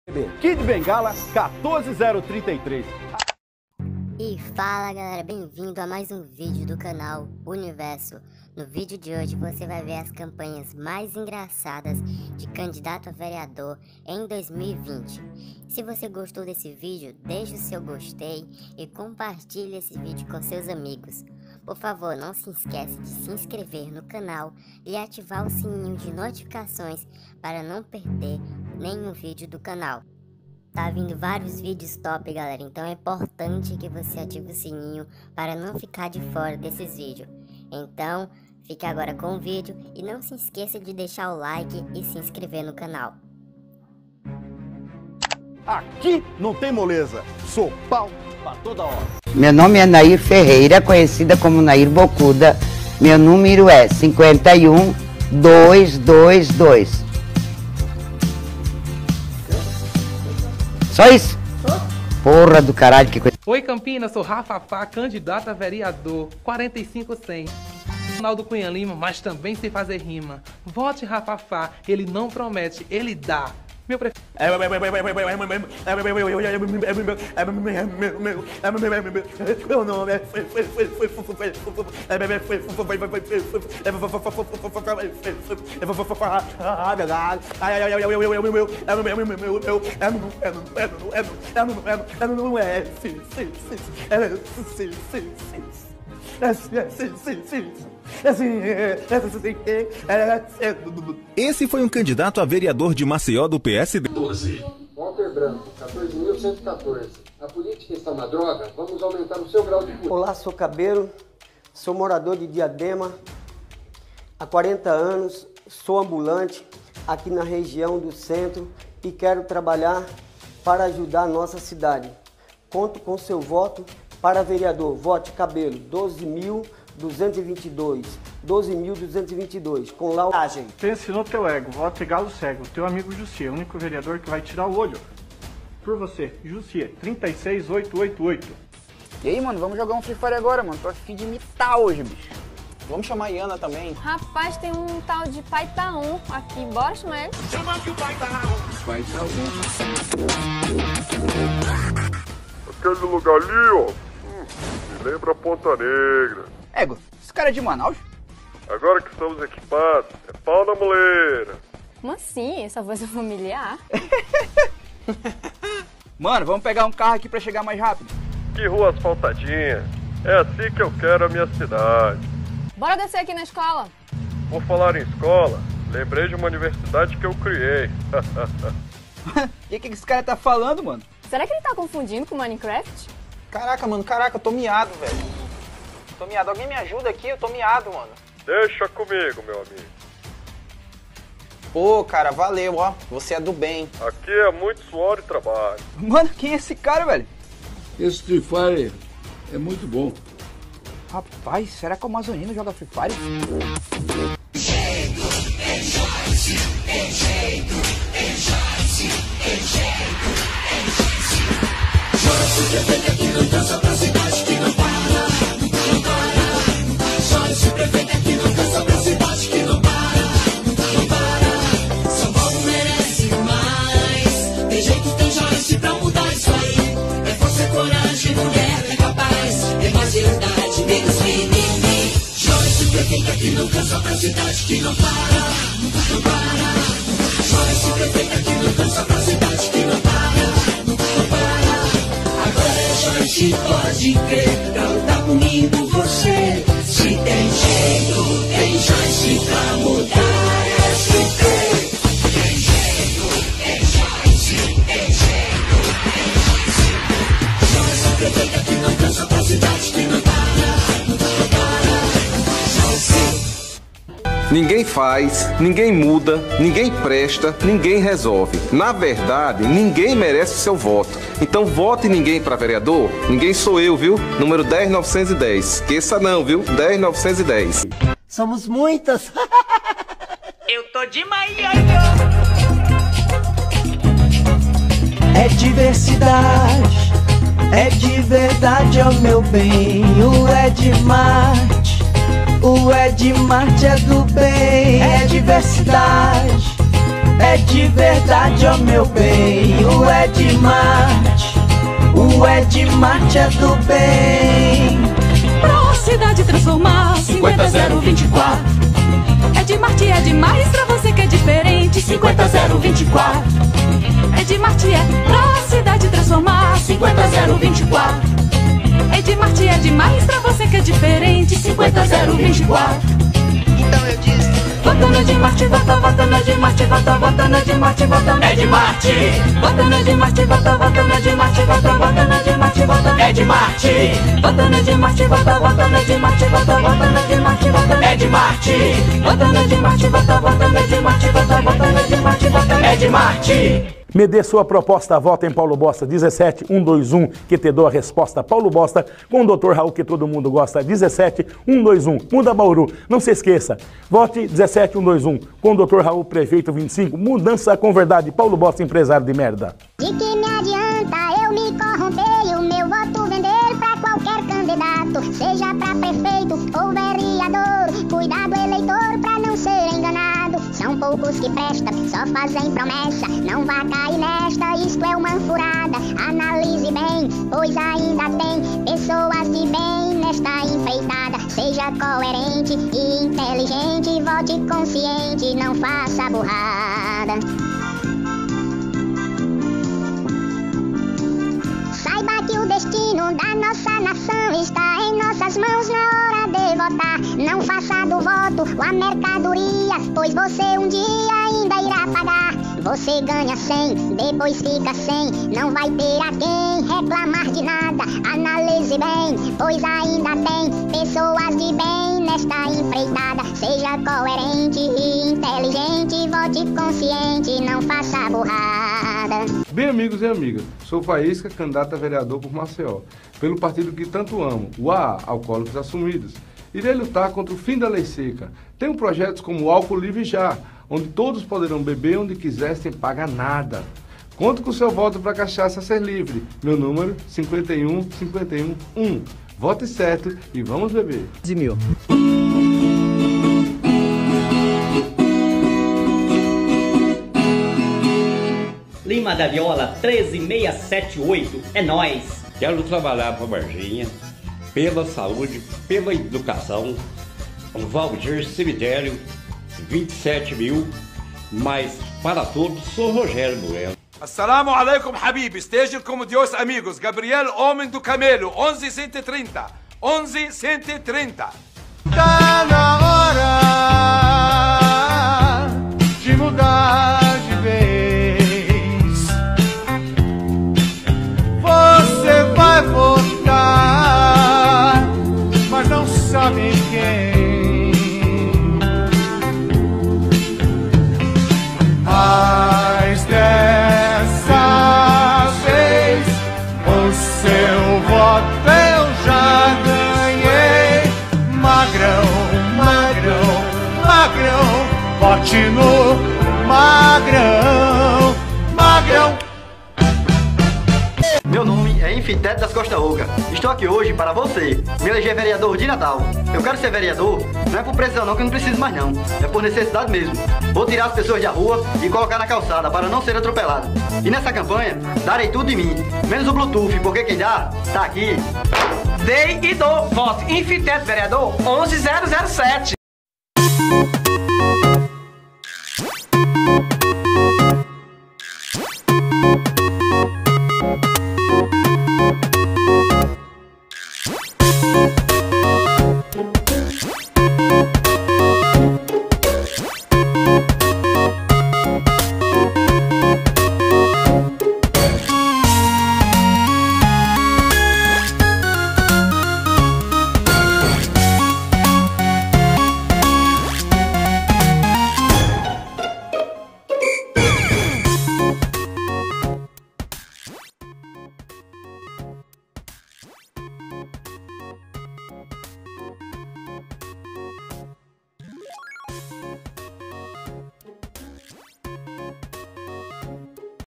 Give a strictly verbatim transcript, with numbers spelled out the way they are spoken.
Kid Bengala quatorze zero trinta e três. E fala galera, bem-vindo a mais um vídeo do canal Universo. No vídeo de hoje você vai ver as campanhas mais engraçadas de candidato a vereador em dois mil e vinte. Se você gostou desse vídeo, deixe o seu gostei e compartilhe esse vídeo com seus amigos. Por favor, não se esqueça de se inscrever no canal e ativar o sininho de notificações para não perder nenhum vídeo do canal. Tá vindo vários vídeos top, galera, então é importante que você ative o sininho para não ficar de fora desses vídeos. Então, fique agora com o vídeo e não se esqueça de deixar o like e se inscrever no canal. Aqui não tem moleza, sou pau pra toda hora. Meu nome é Nair Ferreira, conhecida como Nair Bocuda. Meu número é cinquenta e um, duzentos e vinte e dois. Só isso? Porra do caralho, que coisa. Oi Campinas, sou Rafa Fá, candidato a vereador, quarenta e cinco cem. Ronaldo Cunha Lima, mas também sei fazer rima. Vote Rafa Fá, ele não promete, ele dá. Meu prefeito. Meu nome é Esse foi um candidato a vereador de Maceió do P S D. doze. Walter Branco, quatorze mil cento e quatorze. A política está uma droga? Vamos aumentar o seu grau de política. Olá, sou Cabelo, sou morador de Diadema há quarenta anos, sou ambulante aqui na região do centro e quero trabalhar para ajudar a nossa cidade. Conto com seu voto para vereador. Vote Cabelo, doze mil duzentos e vinte e dois. doze mil duzentos e vinte e dois. Com lauragem. Pense no teu ego. Vote Galo Cego. Teu amigo Jussier, o único vereador que vai tirar o olho. Por você, Jussier, trinta e seis mil oitocentos e oitenta e oito. E aí, mano, vamos jogar um Free Fire agora, mano. Tô a fim de imitar hoje, bicho. Vamos chamar a Iana também. Rapaz, tem um tal de Paitaon aqui. Bora chamar ele? Chama de Paitaon. Paitaon. Aquele lugar ali, ó. Hum, me lembra Ponta Negra. Ego, esse cara é de Manaus? Agora que estamos equipados, é pau na moleira. Como assim? Essa voz é familiar? Mano, vamos pegar um carro aqui pra chegar mais rápido. Que rua asfaltadinha. É assim que eu quero a minha cidade. Bora descer aqui na escola. Por falar em escola, lembrei de uma universidade que eu criei. E o que esse cara tá falando, mano? Será que ele tá confundindo com Minecraft? Caraca, mano, caraca, eu tô miado, velho. Tô miado. Alguém me ajuda aqui? Eu tô miado, mano. Deixa comigo, meu amigo. Pô, cara, valeu, ó. Você é do bem. Aqui é muito suor e trabalho. Mano, quem é esse cara, velho? Esse Free Fire é muito bom. Rapaz, será que o Amazonino joga Free Fire? Enjeito, enjoy-se, enjeito, enjoy-se, enjeito, enjoy-se. Joyce, prefeita que não dança pra cidade que não para, não para. Joyce, prefeita que não dança pra cidade que não para, não para. São Paulo merece mais. Tem jeito, tem Joyce pra mudar isso aí. É força, é coragem, mulher é capaz. É mais verdade, menos mimimi. Joyce, prefeita que não dança pra cidade que não para, não para. Joyce, prefeita que não dança pra cidade que não para, não para. Agora é Joyce, pode crer, pra lutar comigo você. Se tem jeito, tem Joyce pra mudar esse trem. Tem jeito, tem Joyce, tem jeito, tem Joyce. Joyce, prefeita que não dança pra cidade que não para, não para. Joyce. Ninguém faz, ninguém muda, ninguém presta, ninguém resolve. Na verdade, ninguém merece seu voto. Então vote ninguém para vereador. Ninguém sou eu, viu? Número dez mil novecentos e dez. Esqueça não, viu? dez mil novecentos e dez. Somos muitas. Eu tô demais, É diversidade, é de verdade, ó meu bem. O Ed Marte, o Ed Marte é do bem. É diversidade, é de verdade, ó meu bem. O Edmarte é do bem. Pra cidade transformar, cinquenta zero vinte e quatro. Edmarte é demais pra você que é diferente, cinquenta zero vinte e quatro. Edmarte é pra cidade transformar, cinquenta zero vinte e quatro. Edmarte é demais pra você que é diferente, cinquenta zero vinte e quatro. Então eu disse: vota no Edmarte, vota, vota no Edmarte, vota, vota no Edmarte, vota no Edmarte. Vota no Edmarte, vota, vota no Edmarte, vota, vota no Edmarte, vota no Edmarte. Vota no Edmarte, vota, vota no Edmarte, vota, vota no Edmarte, vota no Edmarte. Vota no Edmarte, vota, vota no Edmarte, vota, vota no Edmarte, vota no Edmarte. Me dê sua proposta, vota em Paulo Bosta, dezessete um dois um, que te dou a resposta. Paulo Bosta, com o doutor Raul, que todo mundo gosta, dezessete um dois um, muda Bauru. Não se esqueça, vote dezessete um dois um, com o doutor Raul, prefeito vinte e cinco, mudança com verdade. Paulo Bosta, empresário de merda. De que me adianta eu me corromper e o meu voto vender pra qualquer candidato, seja pra prefeito ou vereador. Cuidado, eleitor, pra não ser enganado. São poucos que prestam, só fazem promessa. Não vá cair nesta, isto é uma furada. Analise bem, pois ainda tem pessoas de bem nesta empreitada. Seja coerente e inteligente, vote consciente, não faça burrada. Saiba que o destino da nossa nação está em nossas mãos na hora de votar. Não faça do voto a mercadoria, pois você um dia ainda irá pagar. Você ganha cem, depois fica sem, não vai ter a quem reclamar de nada. Analise bem, pois ainda tem pessoas de bem nesta empreitada. Seja coerente e inteligente, vote consciente, não faça burrada. Bem, amigos e amigas, sou Faísca, candidato a vereador por Maceió, pelo partido que tanto amo, o A A, Alcoólicos Assumidos. Irei lutar contra o fim da lei seca. Tenho projetos como o Álcool Livre Já, onde todos poderão beber onde quiser sem pagar nada. Conto com o seu voto para a cachaça ser livre. Meu número, cinquenta e um, cinquenta e um, um. Vote certo e vamos beber. De mil. Lima da Viola treze seis sete oito, é nóis! Quero trabalhar para a Varginha, pela saúde, pela educação. Valdir Cemitério, vinte e sete mil, mas para todos sou Rogério Bueno. Assalamu alaikum, Habib. Estejam como Deus, amigos. Gabriel, homem do camelo, onze cento e trinta. onze cento e trinta. Tá na hora de mudar de vez. Você vai votar, mas não sabe em quem. Mas dessa vez o seu voto eu já ganhei. Magrão, magrão, magrão, vote no magrão, magrão. Meu nome é Infiteto das Costa Oga. Estou aqui hoje para você, me eleger vereador de Natal. Eu quero ser vereador, não é por pressão não, que eu não preciso mais não. É por necessidade mesmo. Vou tirar as pessoas da rua e colocar na calçada para não ser atropelado. E nessa campanha, darei tudo de mim, menos o Bluetooth, porque quem dá, tá aqui. Dei e dou. Voto Infiteto, vereador onze zero zero sete.